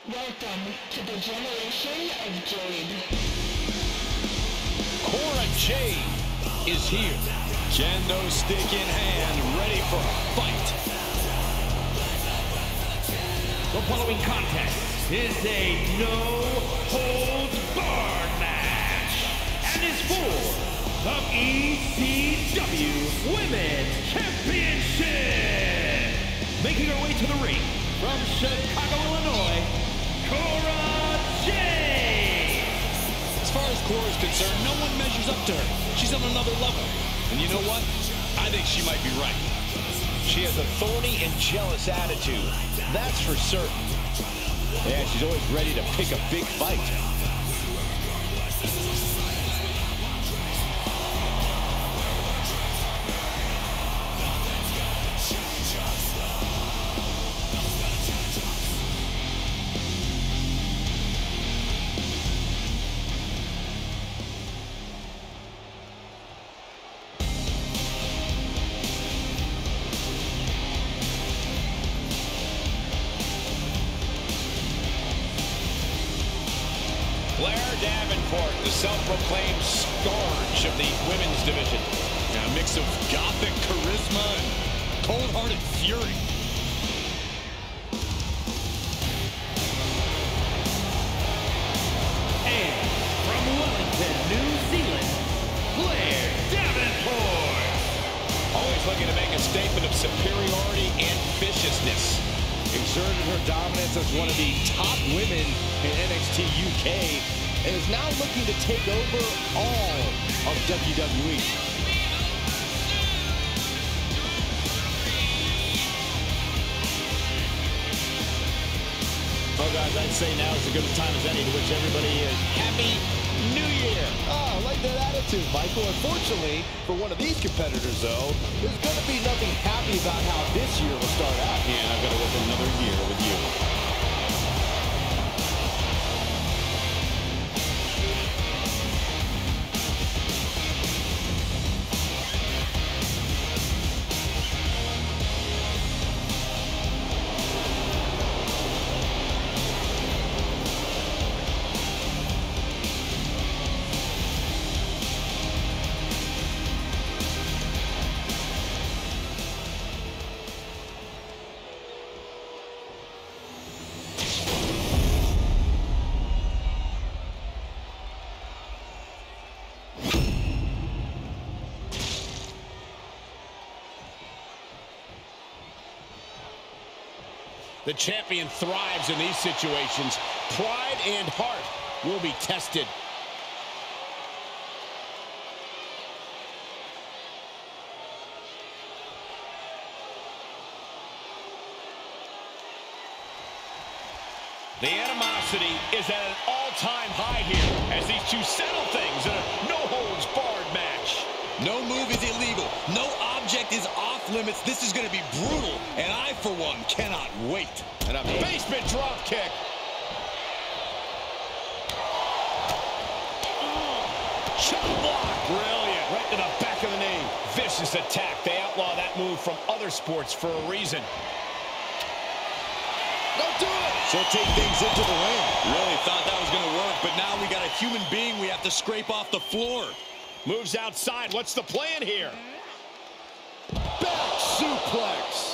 Welcome to the generation of Jade. Cora Jade is here. Kendo stick in hand, ready for a fight. The following contest is a no-holds-barred match and is for the ECW Women's Championship. Making her way to the ring from Chicago, Illinois, Cora Jade. As far as Cora is concerned, no one measures up to her. She's on another level. And you know what? I think she might be right. She has a thorny and jealous attitude. That's for certain. Yeah, she's always ready to pick a big fight. Blair Davenport, the self-proclaimed scourge of the women's division. Yeah, a mix of gothic charisma and cold-hearted fury. And from Wellington, New Zealand, Blair Davenport. Always looking to make a statement of superiority and viciousness. Exerted her dominance as one of the top women in NXT UK and is now looking to take over all of WWE. Well, guys, I'd say now is as good a time as any to wish everybody a Happy New Year. Oh, I like that attitude, Michael. Unfortunately, for one of these competitors, though, there's going to be nothing happy about how this year will start out. And I've got to work another year with you. The champion thrives in these situations. Pride and heart will be tested. The animosity is at an all-time high here as these two settle things in a no-holds-barred match. No move is illegal. No object is off limits. This is going to be brutal, and I, for one, cannot wait. And a basement drop kick. Chop block. Brilliant. Right to the back of the knee. Vicious attack. They outlaw that move from other sports for a reason. Don't do it. She'll take things into the ring. Really thought that was going to work, but now we got a human being we have to scrape off the floor. Moves outside. What's the plan here? Back suplex.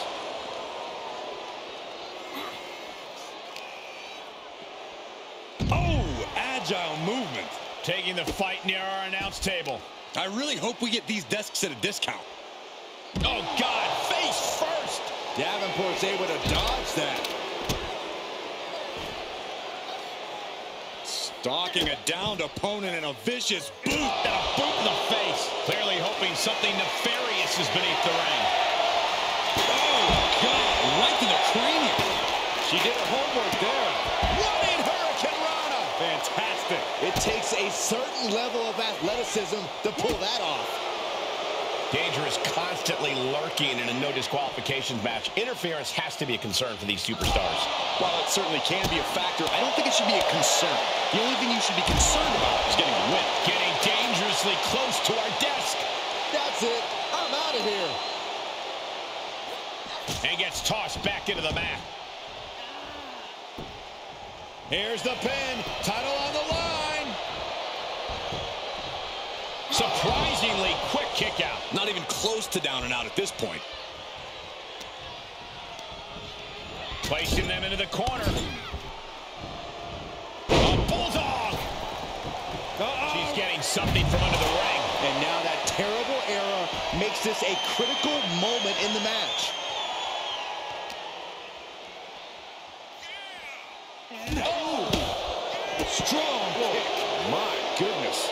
Oh, agile movement. Taking the fight near our announce table. I really hope we get these desks at a discount. Oh, God. Face first. Davenport's able to dodge that. Stalking a downed opponent and a vicious boot and a boot in the face. Clearly hoping something nefarious is beneath the ring. Oh, God, right to the cranium. She did her homework there. Running Hurricane Rana. Fantastic. It takes a certain level of athleticism to pull that off. Danger is constantly lurking in a no disqualifications match. Interference has to be a concern for these superstars. While it certainly can be a factor, I don't think it should be a concern. The only thing you should be concerned about is getting a win. Getting dangerously close to our desk. That's it. I'm out of here. And gets tossed back into the mat. Here's the pin. Title on the line. Surprisingly quick kick out. Not even close to down and out at this point. Placing them into the corner. A bulldog. She's getting something from under the ring. And now that terrible error makes this a critical moment in the match. Oh! Strong kick. My goodness.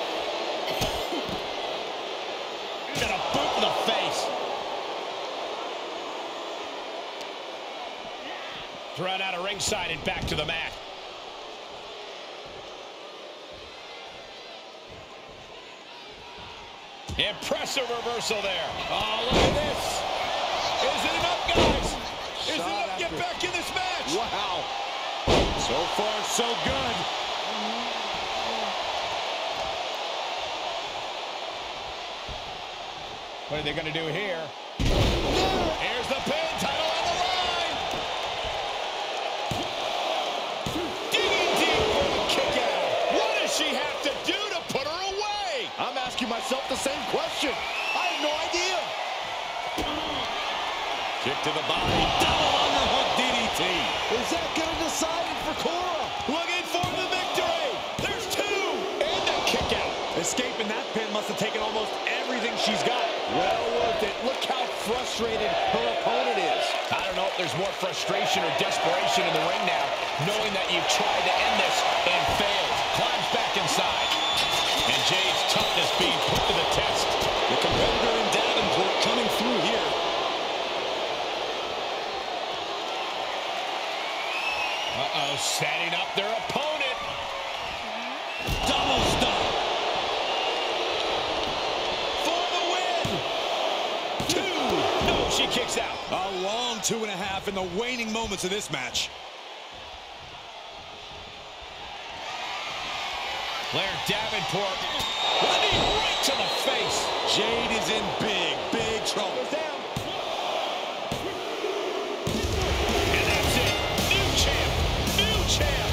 Got a boot in the face. Thrown out of ringside and back to the mat. Impressive reversal there. Oh, look at this. Is it enough, guys? Is it enough to get back in this match? Wow. So far, so good. What are they going to do here? Here's the pin. Title on the line. Digging deep for the kick out. What does she have to do to put her away? I'm asking myself the same question. I have no idea. Kick to the body. Double underhook DDT. Is that going to decide it for Cora? Looking for the victory. There's two. And a kick out. Escaping that pin must have taken almost everything she's got. Well worth it. Look how frustrated her opponent is. I don't know if there's more frustration or desperation in the ring now, knowing that you've tried to end this and failed. Climbs back inside. And Jade's toughness being put to the test. The competitor in Davenport coming through here. Uh-oh, setting up their opponent. Double stop. For the win. Two. No, she kicks out. A long 2.5 in the waning moments of this match. Blair Davenport running right to the face. Jade is in big trouble. And that's it. New champ. New champ.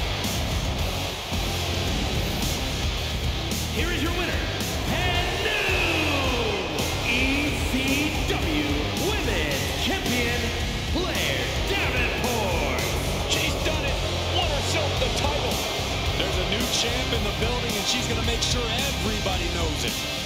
Here is your winner, and new ECW Women's Champion, Blair Davenport. She's done it. Won herself the title. There's a new champ in the building, and she's going to make sure everybody knows it.